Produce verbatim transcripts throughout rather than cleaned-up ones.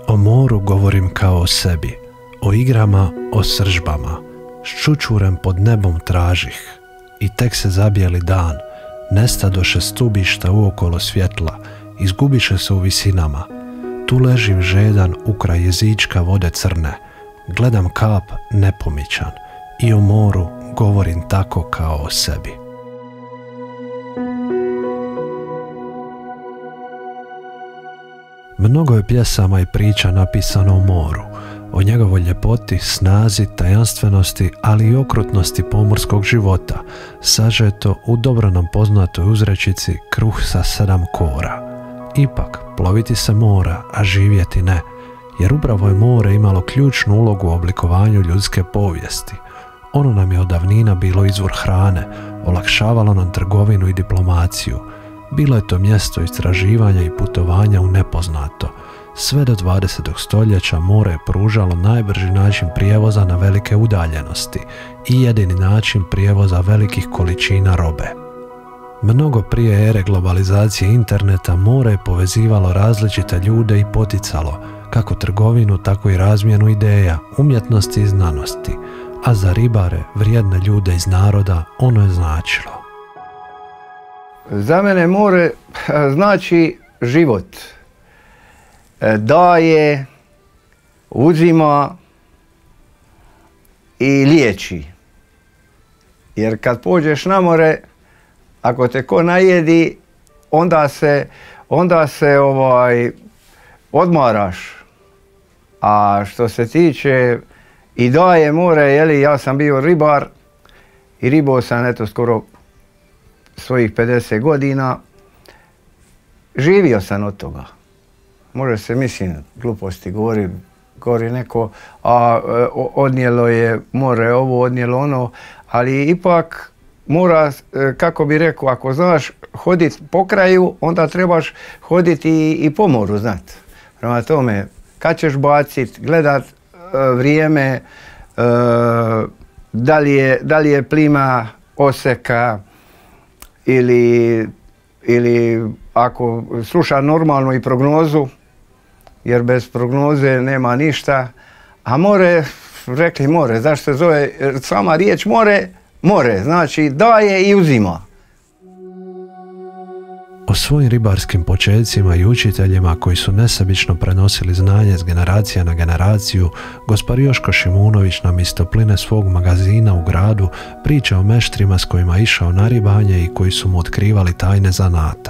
O moru govorim kao o sebi, o igrama, o sržbama. S čučurem pod nebom tražih. I tek se zabijeli dan, nestadoše stubišta uokolo svjetla, izgubiše se u visinama. Tu ležim žedan ukraj jezička vode crne, gledam kap nepomičan i o moru govorim tako kao o sebi. Mnogo je pjesama i priča napisano o moru, o njegovoj ljepoti, snazi, tajanstvenosti, ali i okrutnosti pomorskog života, sažeto u dobro nam poznatoj uzrečici kruh sa sedam kora. Ipak, ploviti se mora, a živjeti ne, jer upravo je more imalo ključnu ulogu u oblikovanju ljudske povijesti. Ono nam je od davnina bilo izvor hrane, olakšavalo nam trgovinu i diplomaciju. Bilo je to mjesto istraživanja i putovanja u nepoznato. Sve do dvadesetog stoljeća more je pružalo najbrži način prijevoza na velike udaljenosti i jedini način prijevoza velikih količina robe. Mnogo prije ere globalizacije interneta more je povezivalo različite ljude i poticalo kako trgovinu, tako i razmjenu ideja, umjetnosti i znanosti, a za ribare, vrijedne ljude iz naroda, ono je značilo. Za mene more znači život. Daje, uzima i liječi. Jer kad pođeš na more, ako te ko najedi, onda se, onda se ovaj, odmaraš. A što se tiče i daje more, jeli, ja sam bio ribar i ribao sam eto skoro svojih pedeset godina. Živio sam od toga. Može se, mislim, gluposti govori, govori neko, a odnijelo je more ovo, odnijelo ono, ali ipak mora, kako bi rekao, ako znaš hoditi po kraju, onda trebaš hoditi i, i po moru, znat. Prema tome, kad ćeš bacit, gledat uh, vrijeme, uh, da li je, da li je plima oseka ili, ili ako sluša normalno i prognozu, jer bez prognoze nema ništa, a more, rekli more, zašto se zove, sama riječ more, more, znači daje i uzima. O svojim ribarskim početcima i učiteljima koji su nesebično prenosili znanje s generacija na generaciju, gospar Joško Šimunović nam iz topline svog magazina u gradu priča o meštrima s kojima je išao na ribanje i koji su mu otkrivali tajne zanata.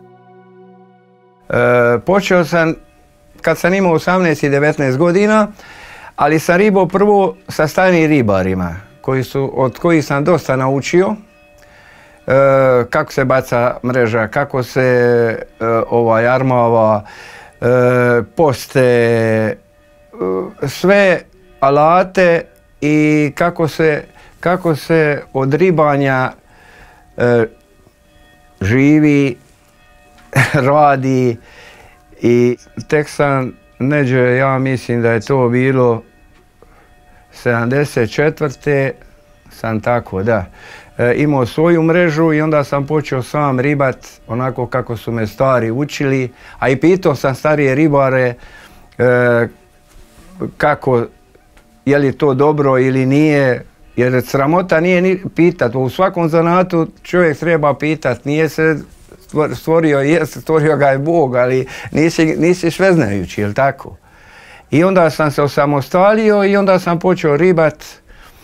E, počeo sam kad sam imao osamnaest i devetnaest godina, ali sam ribao prvo sa starim ribarima, koji su, od kojih sam dosta naučio. E, kako se baca mreža, kako se e, ovaj, armava, e, poste, e, sve alate i kako se, kako se od ribanja e, živi, radi. I tek sam neđe, ja mislim da je to bilo sedamdeset četvrte sam tako, da, e, imao svoju mrežu i onda sam počeo sam ribat onako kako su me stari učili, a i pitao sam starije ribare e, kako, je li to dobro ili nije, jer sramota nije ni pitat, u svakom zanatu čovjek treba pitat, nije se stvorio, jest, stvorio ga je Bog, ali nisi, nisi sveznajući, jel tako? I onda sam se osamostalio i onda sam počeo ribat, e,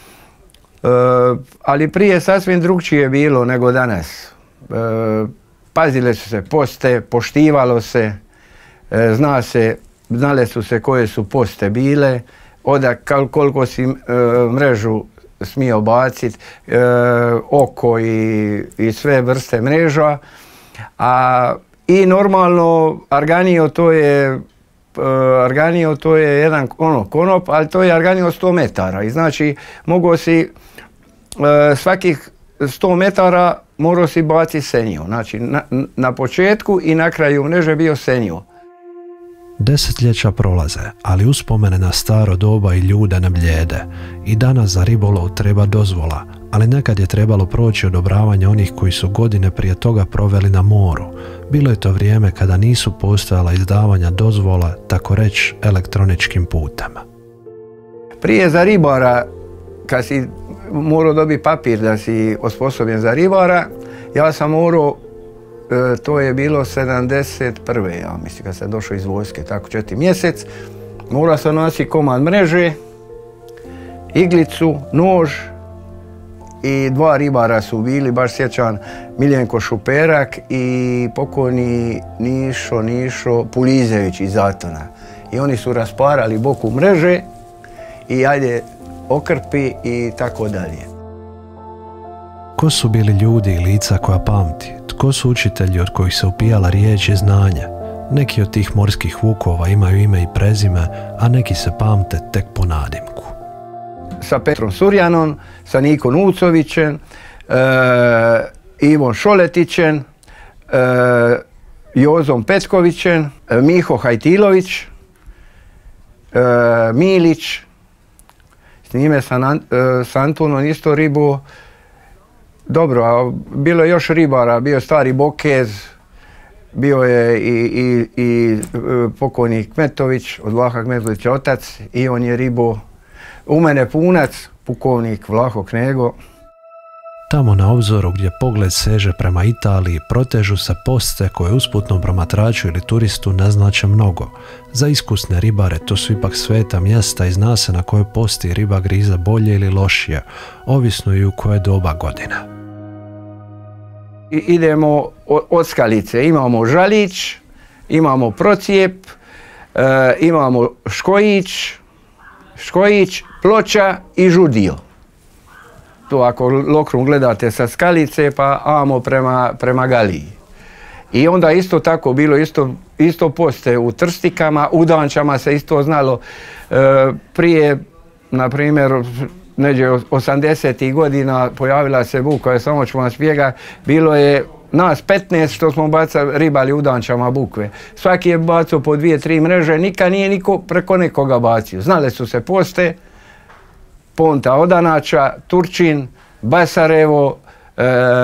ali prije sasvim drugčije bilo nego danas. E, pazile su se poste, poštivalo se, e, zna se, znale su se koje su poste bile, odak koliko si e, mrežu smio baciti, e, oko i, i sve vrste mreža. A, i normalno arganio to je uh, arganio to je jedan ono, konop, ali to je arganio sto metara i znači mogao si uh, svakih sto metara morao si baciti senio, znači na, na početku i na kraju mreže bio senio. Desetljeća prolaze, ali uspomene na staro doba i ljude ne blijede. I danas za ribolov treba dozvola, ali nekad je trebalo proći odobravanje onih koji su godine prije toga proveli na moru. Bilo je to vrijeme kada nisu postojala izdavanja dozvola, tako reći elektroničkim putem. Prije za ribara, kad si morao dobiti papir da si osposobljen za ribara, ja sam morao, e, to je bilo sedamdeset prve ja mislim, kad sam došao iz vojske, tako četiri mjesec, morao sam nositi komad mreže, iglicu, nož i dva ribara su bili, baš sjećam, Miljenko Šuperak i pokojni Nišo, Nišo Pulizević iz Zatona. I oni su rasparali boku mreže i ajde okrpi i tako dalje. Ko su bili ljudi i lica koja pamti? Tko su učitelji od kojih se upijala riječ i znanje? Neki od tih morskih vukova imaju ime i prezime, a neki se pamte tek po nadimku. Sa Petrom Surjanom, sa Nikom Ucovićem, e, Ivom Šoletićem, e, Jozom Petkovićem, e, Miho Hajtilović, e, Milić. S njime sam, e, s Antunom isto ribu. Dobro, a bilo je još ribara, bio je stari Bokez, bio je i, i, i pokojni Kmetović, od Vlaha Kmetovića otac, i on je ribo. U mene Punac, pukovnik Vlaho Knego. Tamo na obzoru gdje pogled seže prema Italiji protežu se poste koje usputnom promatraču ili turistu ne znače mnogo. Za iskusne ribare to su ipak sveta mjesta i zna se na kojoj posti riba griza bolje ili lošije, ovisno i u koje doba godine. I, idemo od skalice, imamo žalić, imamo procijep, e, imamo škojić, škojić, ploča i žudio. To ako lokrum gledate sa skalice pa amo prema, prema Galiji. I onda isto tako bilo, isto, isto poste u trstikama, u dančama se isto znalo. E, prije, na primjer, neđe osamdesetih godina pojavila se buka, je samo ćemo nas bijega, bilo je nas petnaest što smo bacali, ribali u dančama bukve. Svaki je bacao po dvije, tri mreže, nikad nije niko preko nekoga bacio. Znale su se poste, Ponta Odanača, Turčin, Basarevo, e,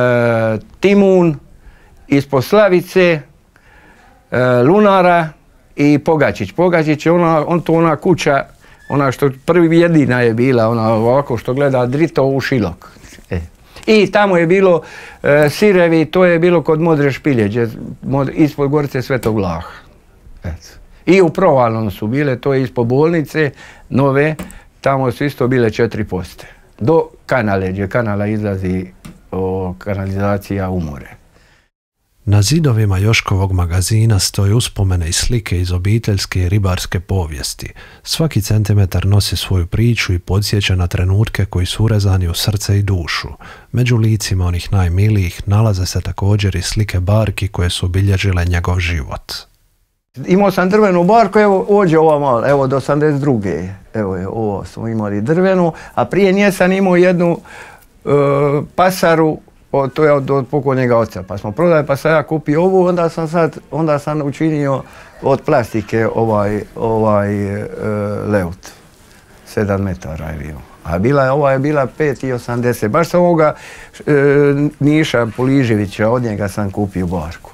Timun, ispod Slavice, e, Lunara i Pogačić. Pogačić je ona, on to ona kuća, ona što prvi jedina je bila, ona ovako što gleda drito u šilok. E. I tamo je bilo e, Sirevi, to je bilo kod Modre Špilje, mod, ispod Gorice Svetog Vlaha. Eto. I u Provalnom su bile, to je ispod bolnice, nove, tamo su isto bile četiri poste. Do kanale, gdje kanala izlazi o, kanalizacija u more. Na zidovima Joškovog magazina stoje uspomene i slike iz obiteljske i ribarske povijesti. Svaki centimetar nosi svoju priču i podsjeća na trenutke koji su urezani u srce i dušu. Među licima onih najmilijih nalaze se također i slike barki koje su obilježile njegov život. Imao sam drvenu barku, evo ođe ova mala, evo do osamdeset druge Evo je, ovo smo imali drvenu, a prije nje sam imao jednu e, pasaru, o, to je od, od pokojnega oca, pa smo prodali, pa sam ja kupio ovu, onda sam sad, onda sam učinio od plastike ovaj, ovaj e, leut, sedam metara je bio. A bila je, ova je bila pet i osamdeset, baš sam ovoga e, Niša Poliževića, od njega sam kupio barku.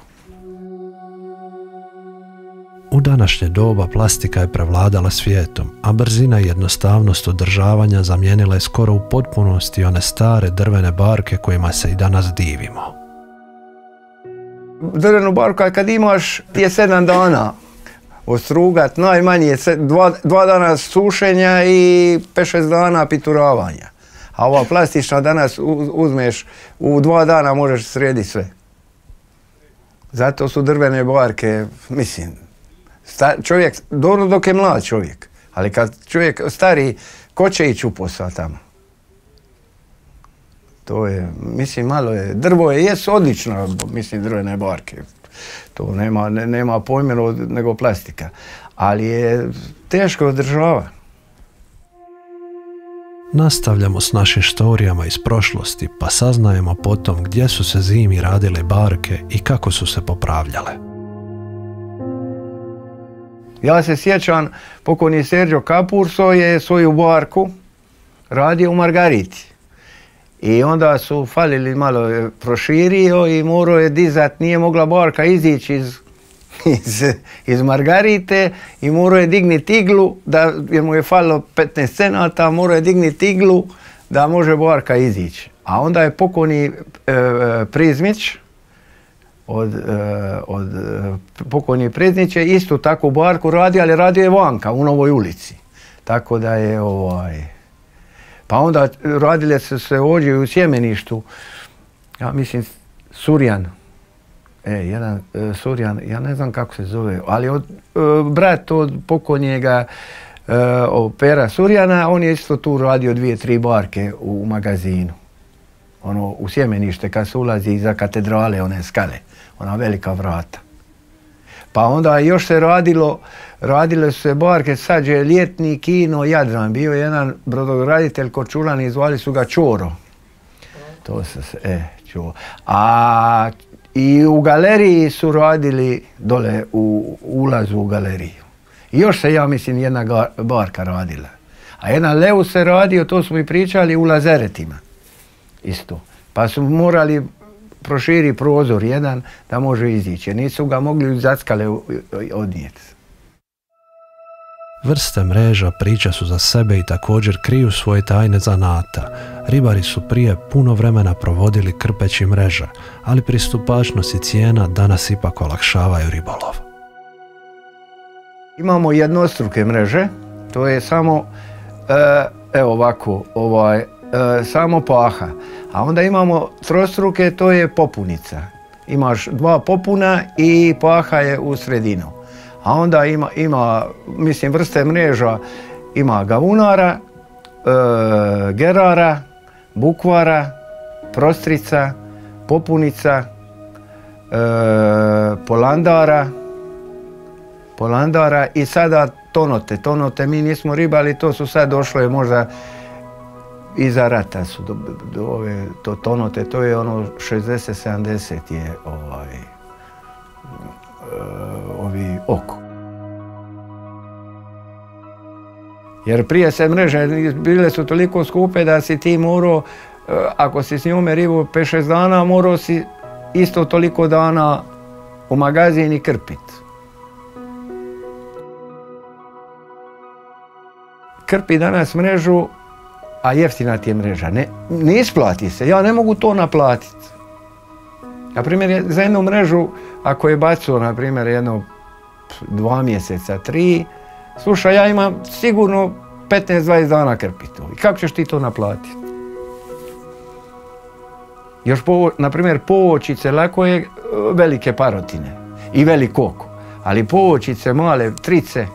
U današnje doba plastika je prevladala svijetom, a brzina i jednostavnost održavanja zamijenila je skoro u potpunosti one stare drvene barke kojima se i danas divimo. Drvenu barku kad imaš je sedam dana ostrugat, najmanje dva, dva dana sušenja i pet šest dana pituravanja. A ova plastična danas uzmeš, u dva dana možeš srediti sve. Zato su drvene barke, mislim, Sta, čovjek, dobro dok je mlad čovjek, ali kad čovjek stari, ko će ići u posao tamo? To je, mislim, malo je, drvo je, jes odlično, mislim, drvene barke. To nema, ne, nema pojma nego plastika, ali je teško održava. Nastavljamo s našim štorijama iz prošlosti, pa saznajemo potom gdje su se zimi radile barke i kako su se popravljale. Ja se sjećam, pokojni Serđo Kapurso je svoju barku radio u Margariti. I onda su falili malo, proširio i morao je dizat, nije mogla barka izići iz, iz, iz Margarite i morao je digniti iglu, da, jer mu je falilo petnaest cenata, morao je digniti iglu da može barka izići. A onda je pokojni e, Prizmić, od, e, od pokojni Prizmić je istu takvu barku radio, ali radio je vanka, u Novoj ulici. Tako da je ovaj... Pa onda radile su se ovdje u Sjemeništu, ja mislim Surjan, e, jedan e, Surjan, ja ne znam kako se zove, ali od, e, brat od pokojnjega e, Pera Surjana, on je isto tu radio dvije, tri barke u magazinu. Ono, u Sjemenište, kad se ulazi iza katedrale, one skale, ona velika vrata. Pa onda još se radilo, radile su se barke, sad je ljetni kino Jadran, bio je jedan brodograditelj Korčulani, zvali su ga Čoro. To se, e, Čoro. A i u galeriji su radili dole u ulazu u galeriju. I još se, ja mislim, jedna barka radila. A jedan Leu se radio, to smo i pričali, u Lazaretima. Isto. Pa su morali proširi prozor jedan da može izići. Nisu ga mogli zackale odnijeti. Vrste mreža priča su za sebe i također kriju svoje tajne zanata. Ribari su prije puno vremena provodili krpeći mreže, ali pristupačnost i cijena danas ipak olakšavaju ribolov. Imamo jednostruke mreže, to je samo, e, evo ovako, ovaj, e, samo paha. A onda imamo trostruke, to je popunica. Imaš dva popuna i paha je u sredinu. A onda ima, ima mislim, vrste mreža, ima gavunara, e, gerara, bukvara, prostrica, popunica, e, polandara, polandara i sada tonote. Tonote mi nismo ribali, to su sad došle možda iza rata su do, do ove, to tonote, to je ono šezdeset sedamdeset je ovaj, ovi oko. Jer prije se mreže bile su toliko skupe da si ti morao, ako si s njome ribu pet šest dana, morao si isto toliko dana u magazin i krpit. Krpi danas mrežu, a jeftina ti je mreža. Ne, ne isplati se, ja ne mogu to naplatiti. Na primjer, za jednu mrežu, ako je bacio, na primjer, jedno dva mjeseca, tri, slušaj, ja imam sigurno petnaest dvadeset dana krpiti. I kako ćeš ti to naplatiti? Još, po, na primjer, poočice, lako je velike parotine i velik oko, ali poočice, male, trice,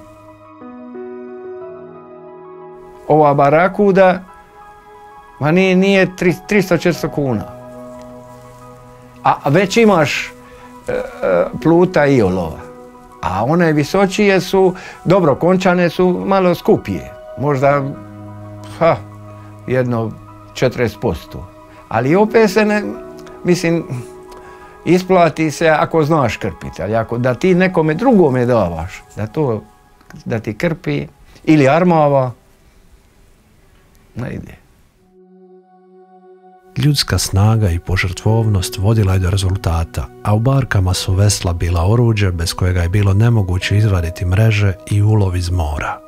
ova barakuda, ma nije, nije tristo četiristo kuna. A već imaš e, pluta i olova. A one visočije su, dobro, končane su malo skupije. Možda, ha, jedno četrdeset posto. Ali opet se ne, mislim, isplati se ako znaš krpiti. Ali ako da ti nekome drugome davaš, da to, da ti krpi ili armava, ne ide. Ljudska snaga i požrtvovnost vodila je do rezultata, a u barkama su vesla bila oruđe bez kojega je bilo nemoguće izvaditi mreže i ulov iz mora.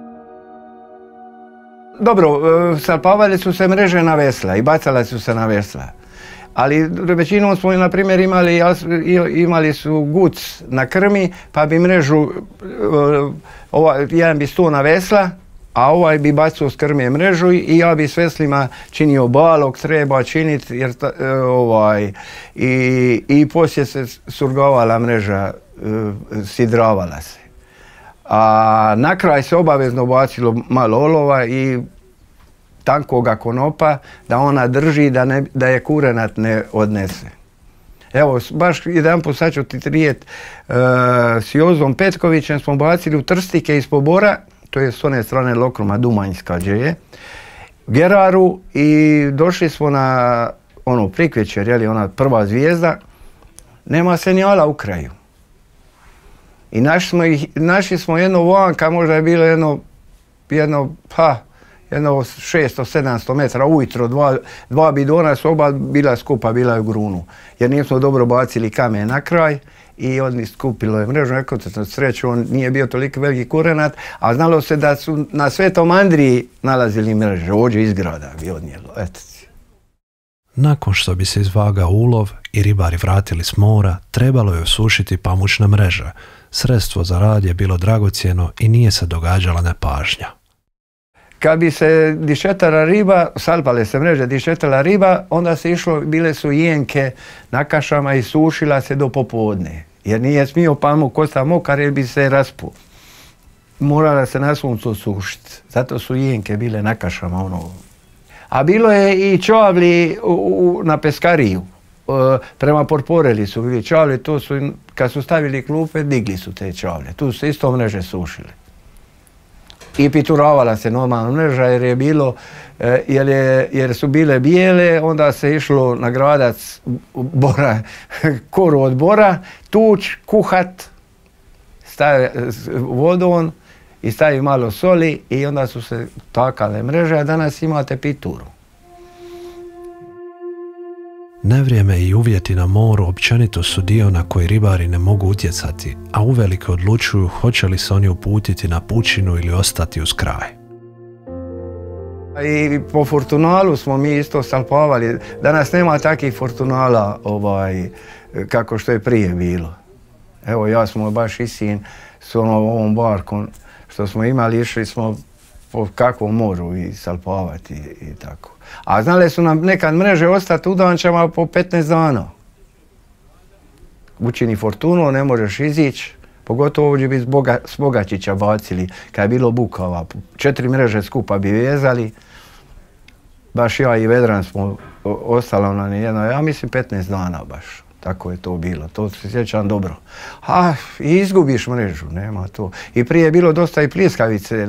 Dobro, salpavali su se mreže na vesla i bacale su se na vesla. Ali većinom smo, na primjer, imali, imali su guc na krmi, pa bi mrežu, ovaj, jedan bi sto na vesla, a ovaj bi bacio s krme mrežu i ja bi s veslima činio balog, treba činiti, jer ta, ovaj, i, i poslije se surgovala mreža, sidravala se. A na kraj se obavezno bacilo malo olova i tankoga konopa da ona drži, da, ne, da je kurenat ne odnese. Evo, baš jedan put sad ću ti trijet, uh, s Jozom Petkovićem smo bacili u trstike iz Pobora, to je s one strane Lokruma, Dumanjska gdje je, Geraru, i došli smo na ono prikvečer, je li ona prva zvijezda, nema senjala u kraju. I našli smo, ih, našli smo jedno vanka, možda je bilo jedno, jedno, pa, jedno šesto sedamsto metara ujutro, dva, dva bidona su oba bila skupa, bila je u grunu. Jer nismo dobro bacili kamen na kraj i oni skupilo je mrežu. Rekao sam, sreću, on nije bio toliko veliki kurenat, a znalo se da su na Svetom Andriji nalazili mreže, ođe iz grada bi odnijelo. Eto. Nakon što bi se izvagao ulov i ribari vratili s mora, trebalo je osušiti pamučne mreže. Sredstvo za rad je bilo dragocjeno i nije se događala nepažnja. Kad bi se dišetala riba, salpale se mreže, dišetala riba, onda se išlo, bile su jenke na kašama i sušila se do popodne. Jer nije smio pamuk ostati mokar jer bi se raspuo. Morala se na suncu sušiti. Zato su jenke bile na kašama. Ono. A bilo je i čavli u, u, na peskariju. E, prema Porporeli su bili čavli, to su, kad su stavili klupe, digli su te čavle. Tu su isto mreže sušile. I pituravala se normalna mreža jer je bilo, jer, je, jer su bile bijele, onda se išlo na gradac bora, koru od bora, tuć, kuhat, stavi vodon i stavi malo soli i onda su se takale mreže, a danas imate pituru. Nevrijeme i uvjeti na moru općenito su dio na koji ribari ne mogu utjecati, a uvelike odlučuju hoće li se oni uputiti na pučinu ili ostati uz kraj. I po fortunalu smo mi isto salpavali. Danas nema takvih fortunala ovaj, kako što je prije bilo. Evo ja smo baš i sin s ovom barkom što smo imali, išli smo po kakvom moru i salpavati i, i tako. A znali su nam nekad mreže ostati u dančama po petnaest dana. Učini fortunu, ne možeš izići, pogotovo ovdje bi s Bogačića bacili, kad je bilo bukava. Četiri mreže skupa bi vezali, baš ja i Vedran smo ostalo na nijedno, ja mislim petnaest dana baš. Tako je to bilo, to se sjećam dobro. A i izgubiš mrežu, nema to. I prije je bilo dosta i pljeskavice,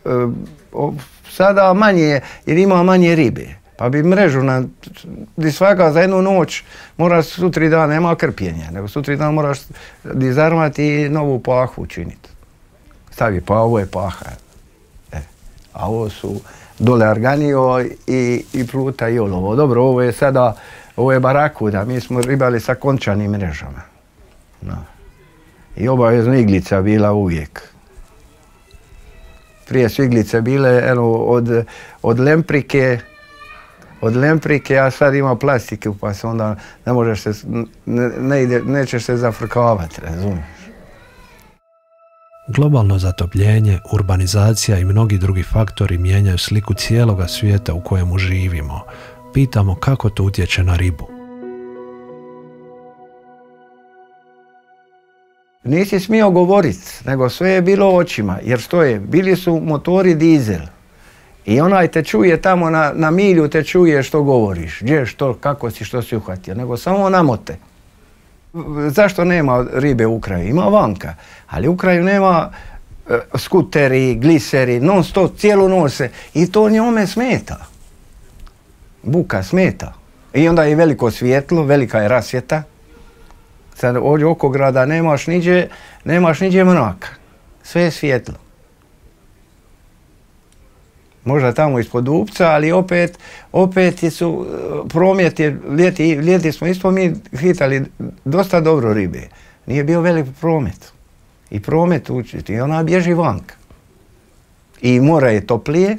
sada manje, jer ima manje ribe. Pa bi mrežu na, svaka za jednu noć moraš sutri dan, nema krpljenja, nego sutri dan moraš dizarmati i novu pahu učiniti. Stavi, pa ovo je paha. E. A ovo su dole arganio i, i pluta i olovo. Dobro, ovo je sada, ovo je barakuda, mi smo ribali sa končanim mrežama. No. I obavezno iglica bila uvijek. Prije su iglice bile eno, od, od lemprike, od lemprike, a sad ima plastike, pa se onda ne možeš se, ne, ne ide, nećeš se zafrkavati, razumiješ? Globalno zatopljenje, urbanizacija i mnogi drugi faktori mijenjaju sliku cijeloga svijeta u kojemu živimo. Pitamo kako to utječe na ribu. Nisi smio govoriti, nego sve je bilo očima, jer što je, bili su motori dizel. I onaj te čuje tamo na, na milju, te čuje što govoriš, gdje, što, kako si, što si uhvatio, nego samo namote. Zašto nema ribe u kraju? Ima vanka, ali u kraju nema e, skuteri, gliseri, non stop, cijelu nose i to njome smeta. Buka smeta. I onda je veliko svjetlo, velika je rasvjeta. Sad ovdje oko grada nemaš niđe, nemaš niđe mraka. Sve je svjetlo. Možda tamo ispod Upca, ali opet, opet su promet je, ljeti, ljeti smo isto mi hitali dosta dobro ribe. Nije bio velik promet. I promet učiti, i ona bježi vanka. I more je toplije,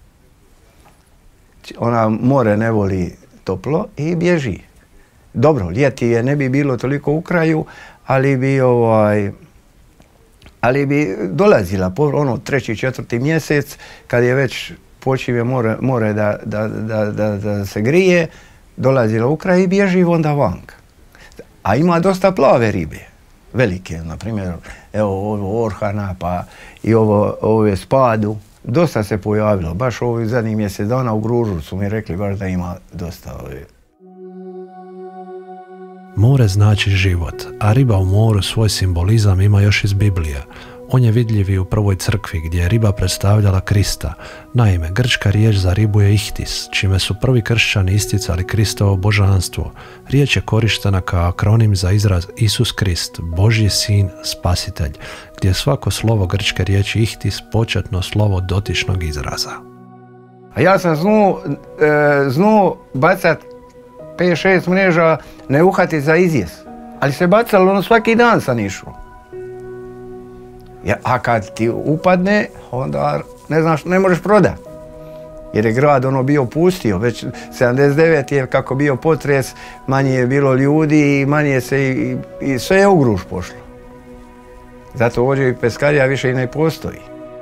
ona more ne voli toplo i bježi. Dobro, ljeti je ne bi bilo toliko u kraju, ali bi ovaj, ali bi dolazila ono treći, četvrti mjesec, kad je već počinje more, more da, da, da, da, da se grije, dolazila u kraj i bježi onda vanka. A ima dosta plave ribe, velike, na primjer, evo ovo orhana, pa i ovo, ove spadu, dosta se pojavilo, baš ovih zadnjih mjesec dana u Gružu su mi rekli baš da ima dosta ove. More znači život, a riba u moru svoj simbolizam ima još iz Biblije. On je vidljiv i u prvoj crkvi gdje je riba predstavljala Krista. Naime, grčka riječ za ribu je ihtis, čime su prvi kršćani isticali Kristovo božanstvo. Riječ je korištena kao akronim za izraz Isus Krist, Božji sin, spasitelj, gdje je svako slovo grčke riječi ihtis početno slovo dotičnog izraza. A ja sam znu, e, znu bacat pet šest mreža, ne uhati za izjes. Ali se bacalo, ono svaki dan sam išao. Ja, a kad ti upadne, onda ne znaš, ne možeš prodati. Jer je grad ono bio pustio, već sedamdeset devete je kako bio potres, manje je bilo ljudi i manje se i, i sve je u gruš pošlo. Zato ovdje i peskarija više i ne postoji.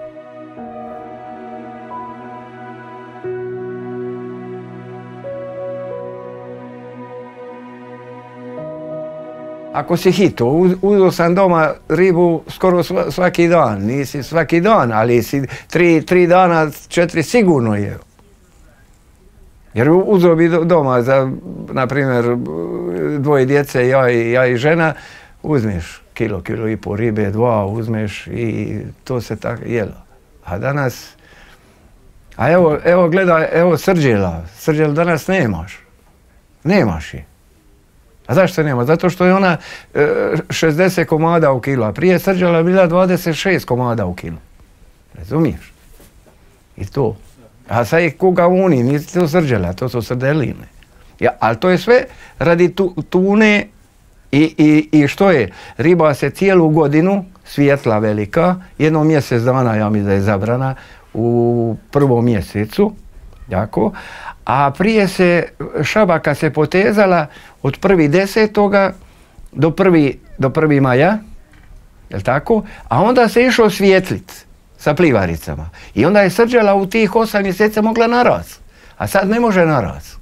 Ako si hito, uzeo sam doma ribu skoro svaki dan, nisi svaki dan, ali si tri, tri dana, četiri sigurno je. Jer uzeo bi doma za, na primjer, dvoje djece, ja i, ja i žena, uzmeš kilo, kilo i pol ribe, dva uzmeš i to se tako jelo. A danas, a evo, evo gledaj, evo srđela, srđel danas nemaš, nemaš je. A zašto nema? Zato što je ona e, šezdeset komada u kilo, a prije srđela je bila dvadeset šest komada u kilo. Razumiješ? I to. A sad je kuga uni, nisi to srđela, to su srdeline. Ja, ali to je sve radi tu, tune i, i, i što je? Riba se cijelu godinu, svjetla velika, jedno mjesec dana, ja mi da je zabrana, u prvom mjesecu, jako, a prije se šabaka se potezala od prvi desetoga do prvi, do prvi maja, jel tako? A onda se išlo svjetlit sa plivaricama. I onda je srđela u tih osam mjeseca mogla naraz. A sad ne može naraz.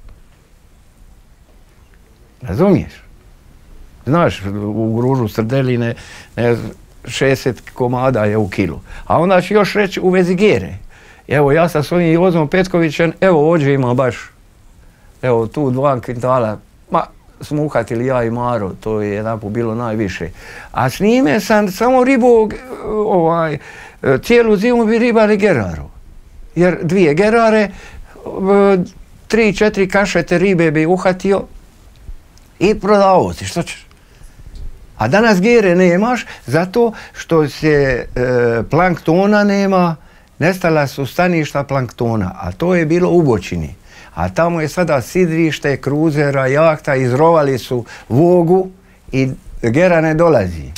Razumiješ? Znaš, u gružu srdeline ne, šezdeset komada je u kilu. A onda ću još reći u vezi gere. Evo, ja sa svojim Jozom Petkovićem, evo ovdje ima baš, evo tu dva kvintala, ma smo uhvatili ja i Maro, to je jedan put bilo najviše. A s njime sam samo ribu, ovaj, cijelu zimu bi ribali geraru. Jer dvije gerare, tri, četiri kašete ribe bi uhvatio i prodavao si, što ćeš? A danas gere nemaš zato što se e, planktona nema, nestala su staništa planktona, a to je bilo u bočini. A tamo je sada sidrište, kruzera, jahta, izrovali su vogu i gera ne dolazi.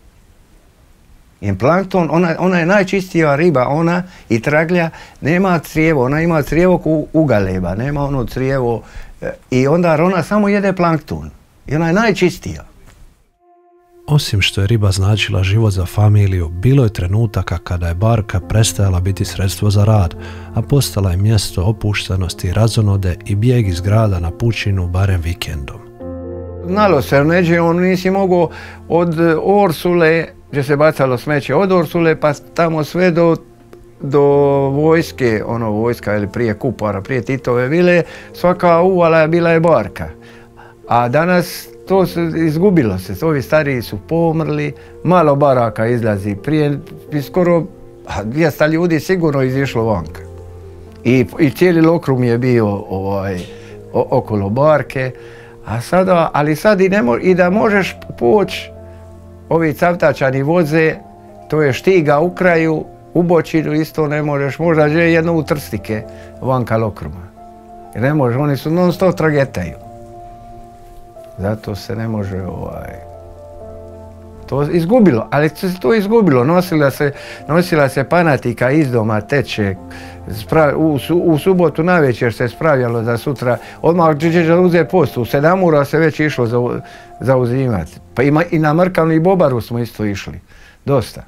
I plankton, ona, ona je najčistija riba, ona i traglja, nema crijevo, ona ima crijevo u, u galeba, nema ono crijevo i onda ona samo jede plankton. I ona je najčistija. Osim što je riba značila život za familiju, bilo je trenutaka kada je barka prestajala biti sredstvo za rad, a postala je mjesto opuštenosti, razonode i bijeg iz grada na pučinu barem vikendom. Znalo se, neđe on nisi mogao od Orsule, gdje se bacalo smeće, od Orsule pa tamo sve do, do vojske, ono vojska ili prije Kupara, prije Titove vile, svaka uvala bila je barka. A danas to se izgubilo se, ovi stariji su pomrli, malo baraka izlazi, prije skoro dvjesto ljudi sigurno izišlo vanka. I, i cijeli lokrum je bio ovaj, o, okolo barke, a sada, ali sad i, ne mo, i da možeš poći, ovi cavtačani voze, to je Štiga u kraju, u bočinu isto ne možeš, možda je jedno u Trstike vanka lokruma. Jer ne možeš, oni su non stop tragetaju. Zato se ne može ovaj, to izgubilo, ali se to izgubilo. Nosila se, nosila se panatika iz doma, teče, spra, u, u subotu navečer se spravljalo za sutra, odmah ćeš da uze post, u sedam ura se već išlo za, za uzimati. Pa ima, i na Mrkavnu i Bobaru smo isto išli, dosta.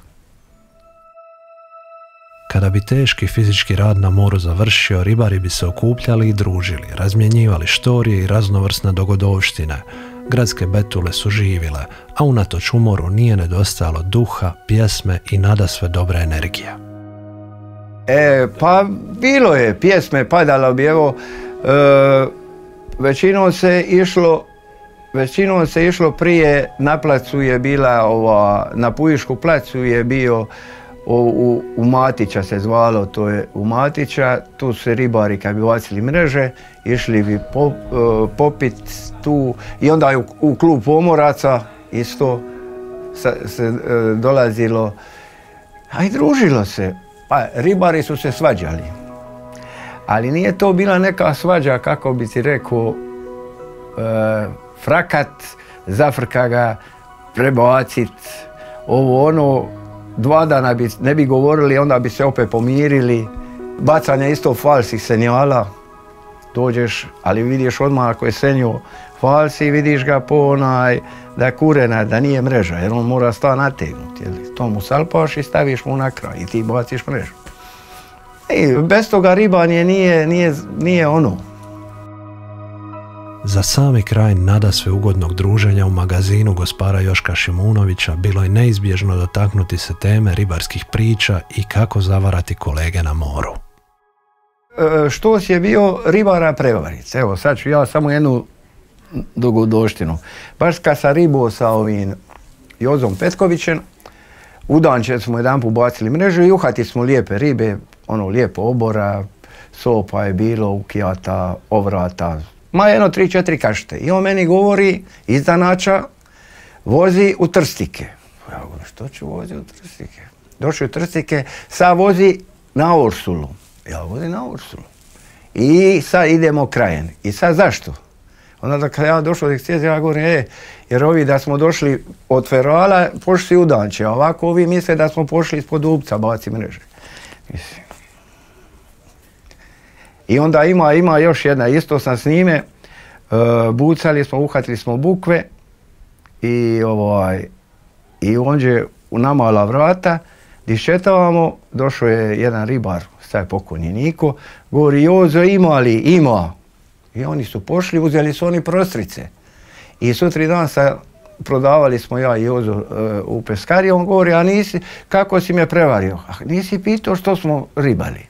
Kada bi teški fizički rad na moru završio, ribari bi se okupljali i družili, razmjenjivali štorije i raznovrsne dogodovštine. Gradske betule su živile, a unatoč umoru nije nedostajalo duha, pjesme i nadasve dobre energije. E, pa bilo je, pjesme padalo bi, evo, e, većinom se išlo, većinom se išlo prije, na placu je bila, ova, na Pujišku placu je bio U, u, u Matića se zvalo, to je u Matića, tu su se ribari kad bi bacili mreže, išli bi pop, uh, popit tu i onda je u, u klub pomoraca isto sa, se uh, dolazilo, a i družilo se, pa ribari su se svađali. Ali nije to bila neka svađa, kako bi ti rekao, e, frakat, zafrka ga, prebacit, ovo ono, dva dana bi, ne bi govorili, onda bi se opet pomirili. Bacanje isto falsih senjala, dođeš, ali vidiš odmah ako je senjo falsi, vidiš ga po onaj, da je kurena, da nije mreža, jer on mora sta nategnuti. To mu salpaš i staviš mu na kraj i ti baciš mrežu. I bez toga ribanje nije, nije, nije ono. Za sami kraj nadasve ugodnog druženja u magazinu gospara Joška Šimunovića bilo je neizbježno dotaknuti se teme ribarskih priča i kako zavarati kolege na moru. E, što si je bio ribara prevaric? Evo, sad ću ja samo jednu dogodoštinu. Baš kad sam ribo sa ovim Jozom Petkovićem, u danče smo jedan put bacili mrežu i uhati smo lijepe ribe, ono lijepo obora, sopa je bilo, ukijata, ovrata, ma jedno tri, četiri kašte. I on meni govori, izdanača, vozi u Trstike. Ja govorim, što ću vozi u Trstike? Došli u Trstike, sad vozi na Orsulu. Ja vozim na Orsulu. I sad idemo krajem. I sad zašto? Onda kad ja došao od ekstezije, ja govorim, e, jer ovi da smo došli od Ferala, pošli u danče, a ovako ovi misle da smo pošli ispod Dubca, baci mreže. Mislim. I onda ima, ima još jedna, isto sam s njime, e, bucali smo, uhvatili smo bukve i ovaj, i onđe u namala vrata, gdje šetavamo, došao je jedan ribar, sad je pokojni Niko, govori, Jozo, ima li? Ima. I oni su pošli, uzeli su oni prostrice. I sutri dan sa, prodavali smo ja i Jozo uh, u peskariji, on govori, a nisi, kako si me prevario? A nisi pitao što smo ribali.